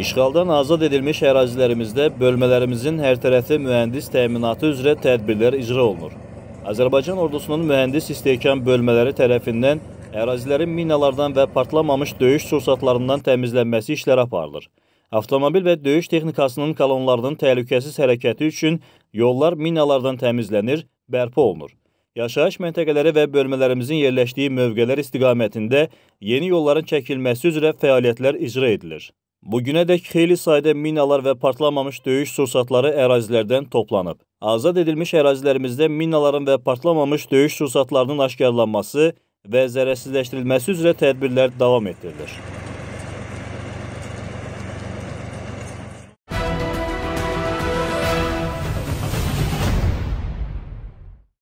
İşğaldan azad edilmiş ərazilərimizdə bölmələrimizin hər tərəfli mühəndis təminatı üzrə tədbirlər icra olunur. Azərbaycan ordusunun mühəndis istehkam bölmələri tərəfindən ərazilərin minalardan və partlamamış döyüş sursatlarından təmizlənməsi işləri aparılır. Avtomobil və döyüş texnikasının kolonlarının təhlükəsiz hərəkəti üçün yollar minalardan təmizlənir, bərpa olunur. Yaşayış məntəqələri və bölmələrimizin yerləşdiyi mövqelər istiqamətində yeni yolların çəkilməsi üzrə fəaliyyətlər icra edilir. Bugünədək xeyli sayda minalar və partlamamış döyüş sursatları ərazilərdən toplanıb. Azad edilmiş ərazilərimizdə minaların və partlamamış döyüş sursatlarının aşkarlanması və zərərsizləşdirilməsi üzrə tədbirlər davam etdirilir.